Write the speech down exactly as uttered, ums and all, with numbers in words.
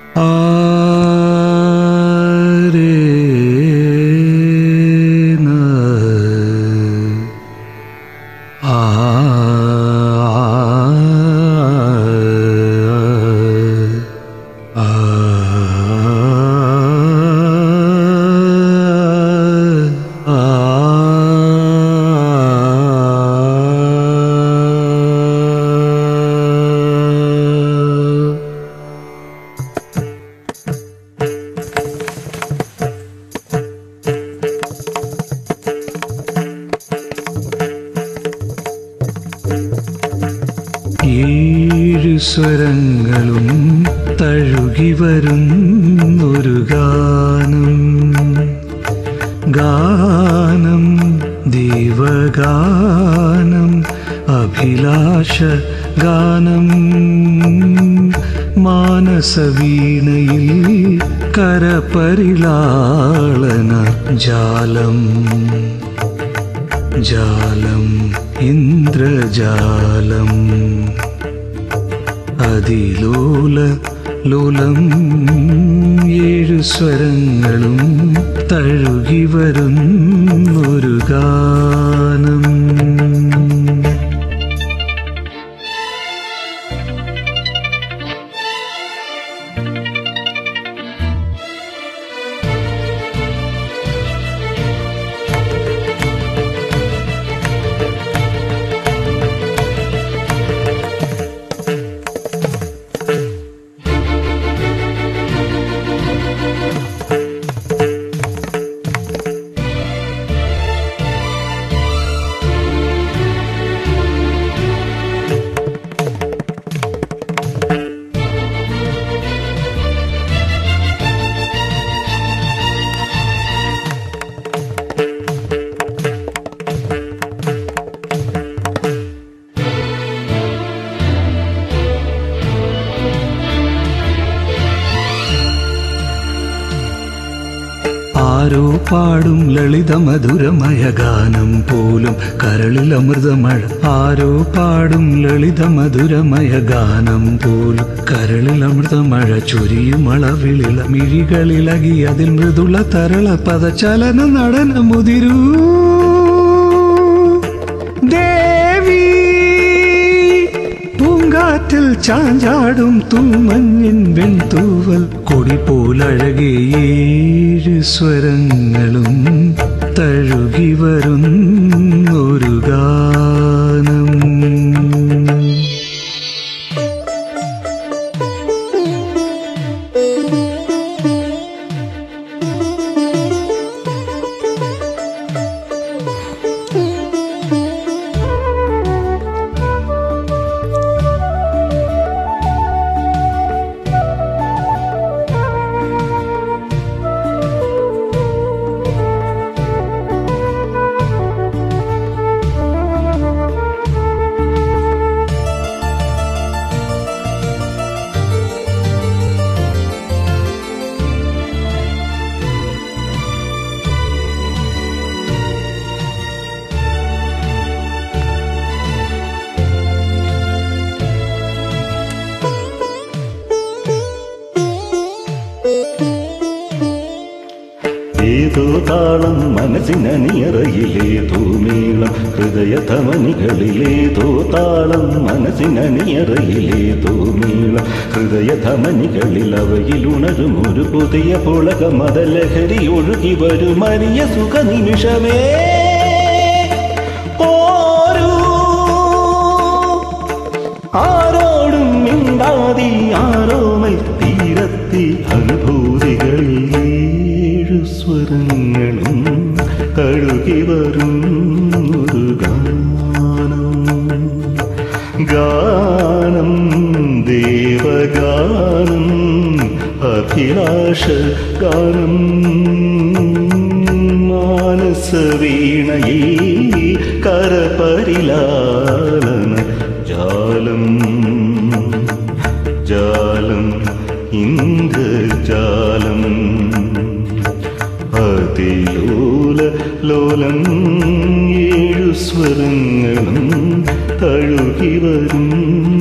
ഏഴു സ്വരങ്ങളും തഴുകി വരുന്നൊരു ഗാനം, ഗാനം ദേവഗാനം, അഭിലാഷ ഗാനം. മാനസവീണയിൽ കരപരിലാളന ജാലം, ജാലം ഇന്ദ്രജാലം. അതിലോല ലോലം ഏഴു സ്വരങ്ങളും തഴുകി വരുന്നൊരു ഗാനം. ആരോ പാടും ലളിതമധുരമയ ഗാനം പോലും കരളിലമൃതമഴ. ആരോ പാടും ലളിതമധുരമയ ഗാനം പോലും കരളിലമൃതമഴ. ചൊരിയുമളവിളിള മിഴികളിളകി അതിൽ മൃദുള തരള പദചലന നടന മുതിരൂ ദേവി. പൂങ്കാറ്റിൽ ചാഞ്ചാടും തൂമഞ്ഞിൻ വെൺതൂവൽ കൊടി പോലഴകേ ഏഴു സ്വരങ്ങളും തഴുകി വരുന്നൊരു ഗാനം. ഏതോ താളം മനസ്സിനണിയറയിലേതോ മേളം ഹൃദയധമനികളിലേതോ താളം മനസ്സിനണിയറയിലേതോ മേളം ഹൃദയധമനികളിൽ അവയിലുണരും ഒരു പുതിയ പുളക മതലഹരി ഒഴുകി വരും അരിയ സുഖ നിമിഷമേ. ഓരോ ആരോടും മിണ്ടാതി ആരോമൽ തീരത്തി അനുഭൂതികളിൽ സ്വരങ്ങളും തഴുകി വരുന്നൊരു ഗാനം, ഗാനം ദേവഗാനം, അഭിലാഷ ഗാനം. മാനസവീണയിൽ കരപരിലാളന ജാലം, ജാലം ഇന്ദ്രജാലം. അതിലോല ലോലം ഏഴു സ്വരങ്ങളും തഴുകി വരും